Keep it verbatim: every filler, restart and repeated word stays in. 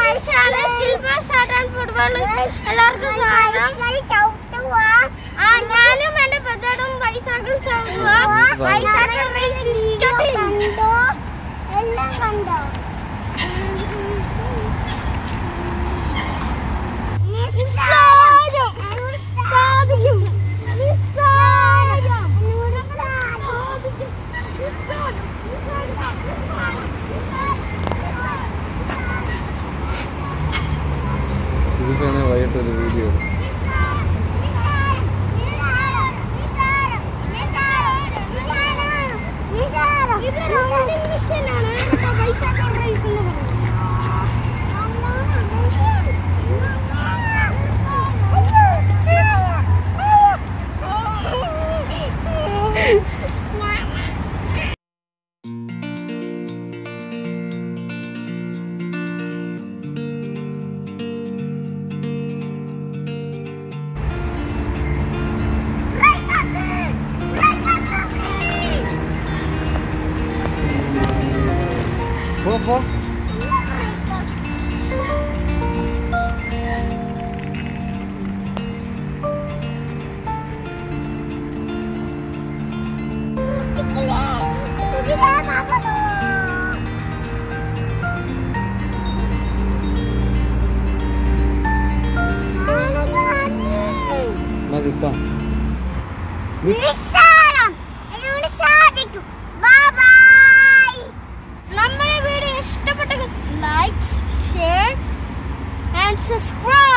എല്ലാവർക്കും സ്വാഗതം. ആ ഞാനും എന്റെ പെద్దടും ബൈസാക്കിൾ ചവിട്ടുക. ബൈസാക്കിൾ റേസ് കണ്ടോ? എല്ലാം കണ്ടോ? സാധിക്കും. ഇതിനാണ് വൈകിട്ടൊരു വീഡിയോ. പോ പോ മതിക്കാം. നമ്മുടെ വീഡിയോ ഇഷ്ടപ്പെട്ടെങ്കിൽ ലൈക്ക്, ഷെയർ ആൻഡ് സബ്സ്ക്രൈബ്.